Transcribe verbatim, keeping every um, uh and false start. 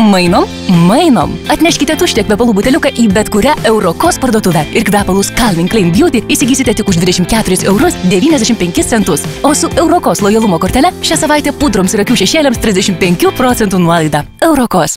Mainom? Mainom. Atneškite tuštę kvepalų buteliuką į bet kurią Eurokos parduotuvę ir kvepalus Calvin Klein Beauty įsigysite tik už dvidešimt keturis eurus devyniasdešimt penkis centus. O su Eurokos lojalumo kortele šią savaitę pudroms ir akių šešėliams trisdešimt penkių procentų nuolaida. Eurokos.